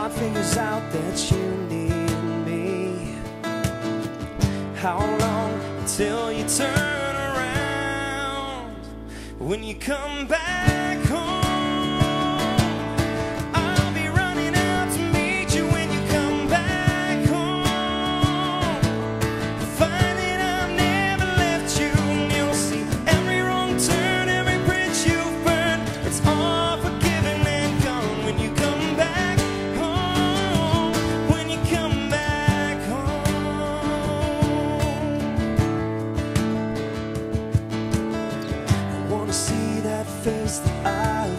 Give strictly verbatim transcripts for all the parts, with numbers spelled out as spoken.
heart figures out that you need me. How long until you turn around? When you come back home, I'll be running out to meet you when you come back home. Find that I've never left you, and you'll see every wrong turn, every bridge you've burned, it's all forgiven and gone when you come back home. When you come back home, I wanna see that face that I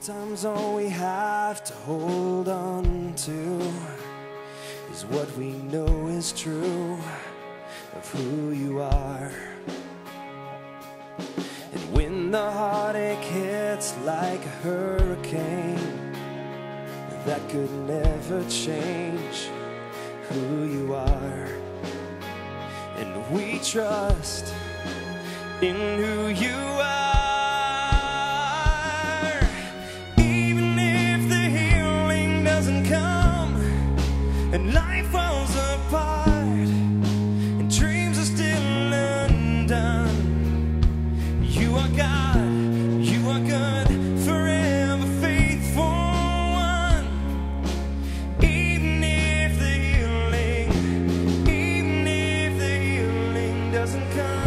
Sometimes all we have to hold on to is what we know is true of who you are. And when the heartache hits like a hurricane, that could never change who you are. And we trust in who you are. Even if the healing doesn't come and life falls apart and dreams are still undone, you are God, you are good, forever faithful one. Even if the healing, even if the healing doesn't come.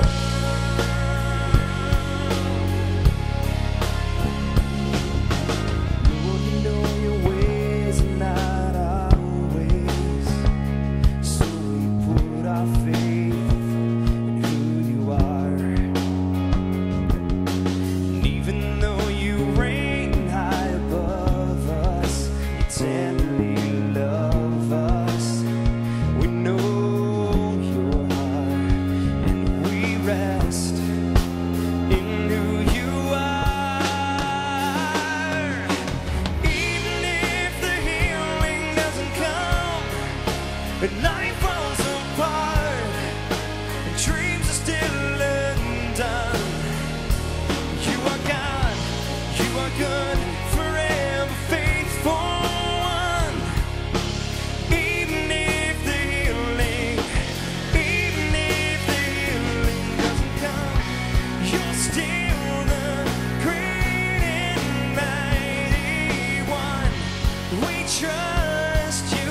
But life falls apart and dreams are still undone. You are God, you are good, forever faithful one. Even if the healing, even if the healing doesn't come, you're still the great and mighty one. We trust you.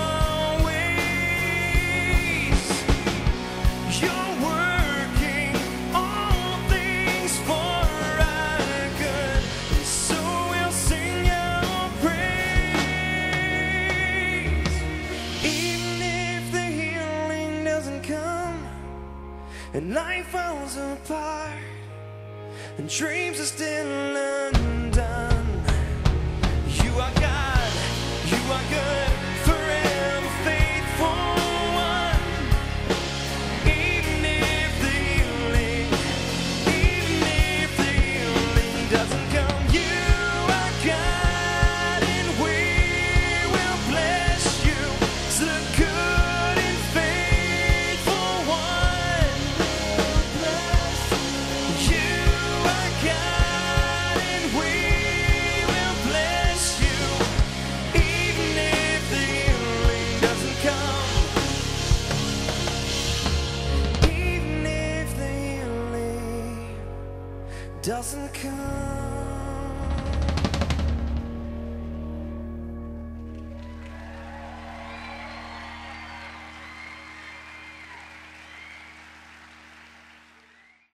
And life falls apart and dreams are still undone. You are God, you are good, forever faithful one. Even if the healing, even if the healing doesn't come, you are God and we will bless you. So good and faithful one. Doesn't come.